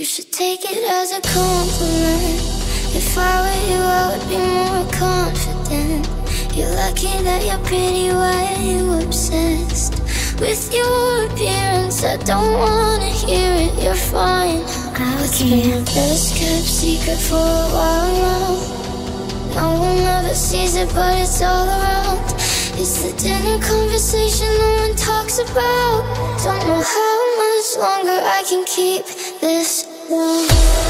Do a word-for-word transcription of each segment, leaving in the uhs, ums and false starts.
should take it as a compliment. If I were you, I would be more confident. You're lucky that you're pretty, why are you obsessed with your appearance? I don't wanna hear it, you're fine. It's been our best kept secret for a while now. No one ever sees it, but it's all around. It's the dinner conversation no one talks about. Don't know how much longer I can keep this down.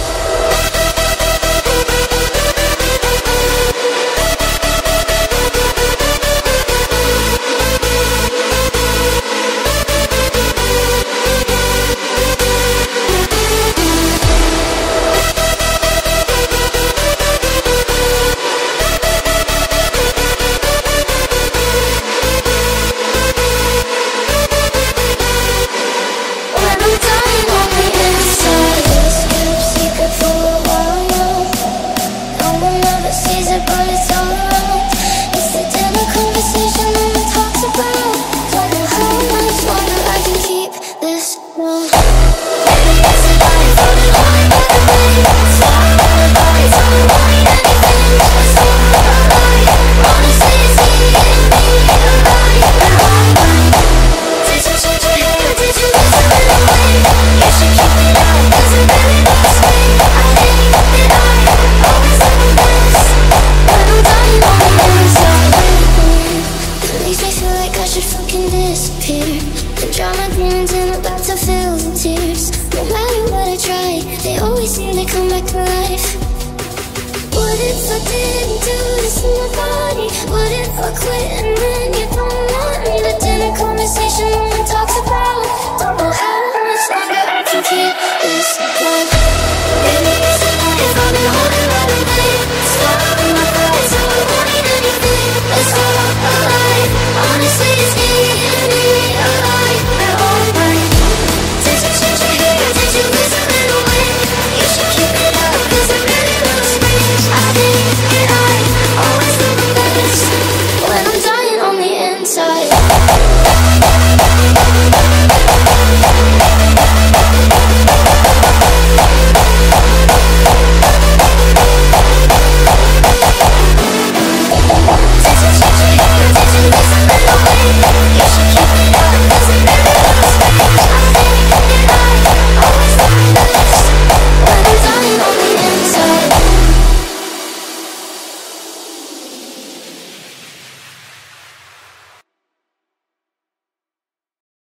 They always seem to come back to life. What if I didn't do this in my body? What if I quit and then you don't want me? The dinner conversation no one talks about. Don't know how much longer I can keep this going.